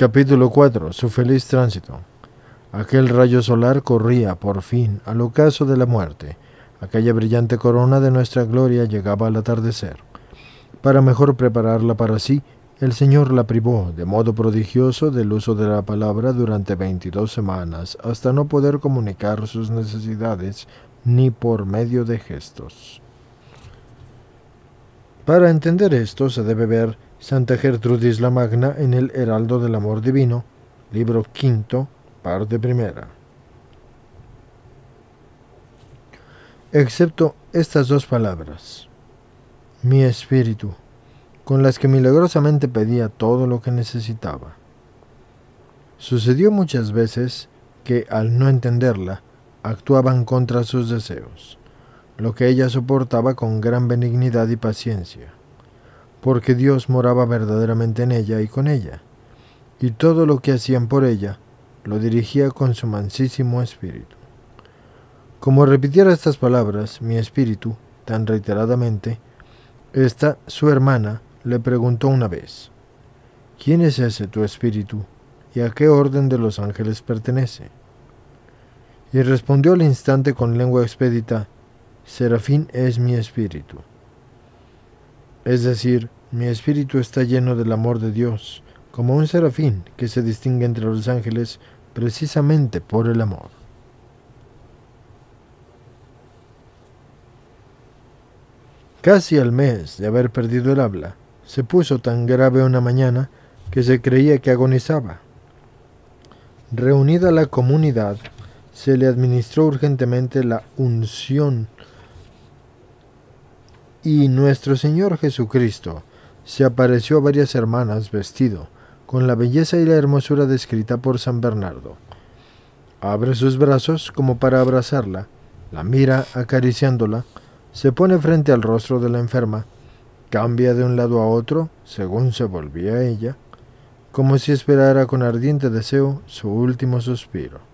Capítulo 4. Su feliz tránsito. Aquel rayo solar corría, por fin, al ocaso de la muerte. Aquella brillante corona de nuestra gloria llegaba al atardecer. Para mejor prepararla para sí, el Señor la privó, de modo prodigioso, del uso de la palabra durante 22 semanas, hasta no poder comunicar sus necesidades ni por medio de gestos. Para entender esto se debe ver Santa Gertrudis la Magna en el Heraldo del Amor Divino, libro quinto, parte primera. Excepto estas dos palabras, mi espíritu, con las que milagrosamente pedía todo lo que necesitaba. Sucedió muchas veces que, al no entenderla, actuaban contra sus deseos, lo que ella soportaba con gran benignidad y paciencia, porque Dios moraba verdaderamente en ella y con ella, y todo lo que hacían por ella lo dirigía con su mansísimo espíritu. Como repitiera estas palabras, mi espíritu, tan reiteradamente, esta, su hermana, le preguntó una vez, ¿quién es ese tu espíritu y a qué orden de los ángeles pertenece? Y respondió al instante con lengua expedita, Serafín es mi espíritu. Es decir, mi espíritu está lleno del amor de Dios, como un serafín que se distingue entre los ángeles precisamente por el amor. Casi al mes de haber perdido el habla, se puso tan grave una mañana que se creía que agonizaba. Reunida la comunidad, se le administró urgentemente la unción y nuestro Señor Jesucristo se apareció a varias hermanas vestido con la belleza y la hermosura descrita por San Bernardo. Abre sus brazos como para abrazarla, la mira acariciándola, se pone frente al rostro de la enferma, cambia de un lado a otro según se volvía a ella, como si esperara con ardiente deseo su último suspiro.